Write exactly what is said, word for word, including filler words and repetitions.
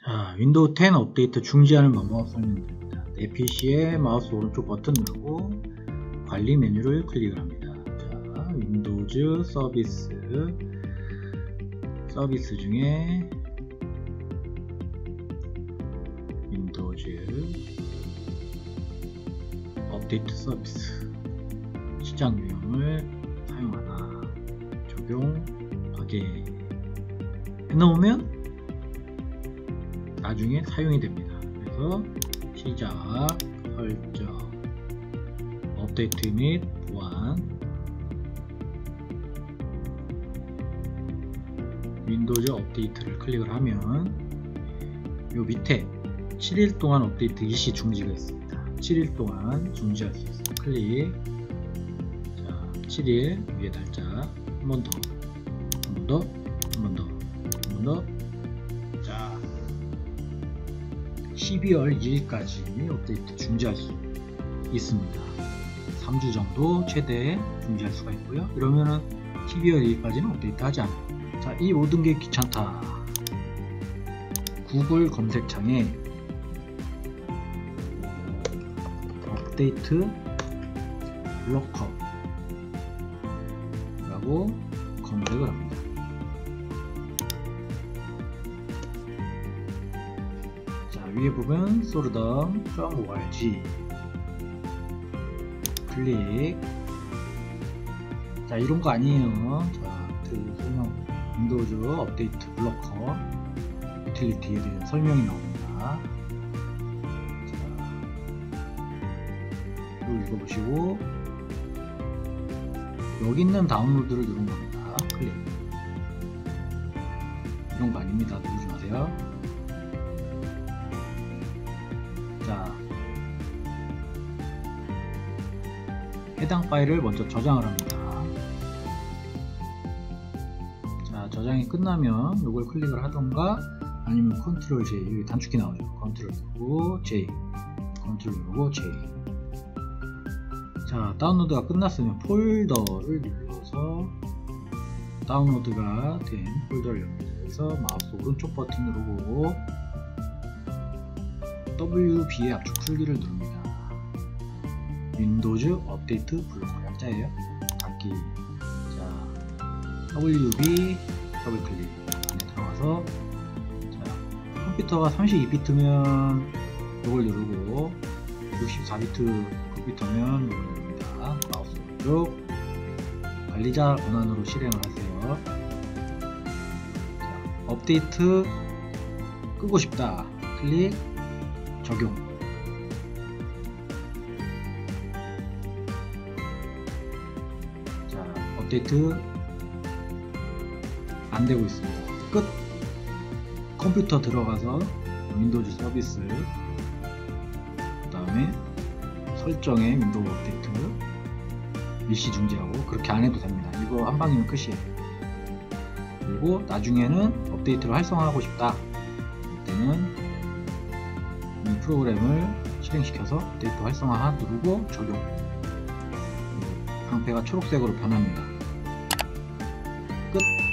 자, 윈도우 텐 업데이트 중지하는 방법 설명드립니다. 내 피시에 마우스 오른쪽 버튼 누르고 관리 메뉴를 클릭을 합니다. 자, 윈도우즈 서비스 서비스 중에 윈도우즈 업데이트 서비스 시작 유형을 사용하나 적용 확인 해놓으면 나중에 사용이 됩니다. 그래서 시작, 설정, 업데이트 및 보안, 윈도우즈 업데이트를 클릭을 하면 요 밑에 칠 일 동안 업데이트 일시 중지가 있습니다. 칠 일 동안 중지할 수 있어요. 클릭. 자, 칠 일 위에 달자 한 번 더, 한 번 더, 한 번 더, 한 번 더. 자, 십이월 일일까지 업데이트 중지할 수 있습니다. 삼 주 정도 최대 중지할 수가 있고요. 이러면은 십이월 일일까지는 업데이트 하지 않아요. 자, 이 모든 게 귀찮다. 구글 검색창에 업데이트 블로커 라고 검색을 합니다. 자, 위에 보면 소르덤 닷 오알지 클릭. 자, 이런 거 아니에요. 자, 그 설명 윈도우즈 업데이트 블로커 유틸리티에 대한 설명이 나옵니다. 자, 이거 읽어보시고 여기 있는 다운로드를 누른 겁니다. 클릭. 이런 거 아닙니다. 누르지 마세요. 자, 해당 파일을 먼저 저장을 합니다. 자, 저장이 끝나면 이걸 클릭을 하던가 아니면 컨트롤 제이, 여기 단축키 나오죠. 컨트롤 누르고 제이, 컨트롤 누르고 제이. 자, 다운로드가 끝났으면 폴더를 눌러서 다운로드가 된 폴더를 엽니다. 그래서 마우스 오른쪽 버튼 누르고 더블유비의 압축 풀기를 누릅니다. 윈도우즈 업데이트 블로커 약자예요. 닫기. 자, 더블유비 더블 클릭 안에 들어가서, 자, 컴퓨터가 삼십이 비트면 이걸 누르고 육십사 비트 컴퓨터면 이걸 누릅니다. 마우스 오른쪽 관리자 권한으로 실행을 하세요. 자, 업데이트 끄고 싶다. 클릭. 적용. 자, 업데이트 안 되고 있습니다. 끝. 컴퓨터 들어가서 윈도우즈 서비스, 그 다음에 설정에 윈도우 업데이트 일시 중지하고, 그렇게 안 해도 됩니다. 이거 한 방이면 끝이에요. 그리고 나중에는 업데이트를 활성화하고 싶다. 이때는 이 프로그램을 실행시켜서 업데이트 활성화 누르고 적용. 방패가 초록색으로 변합니다. 끝.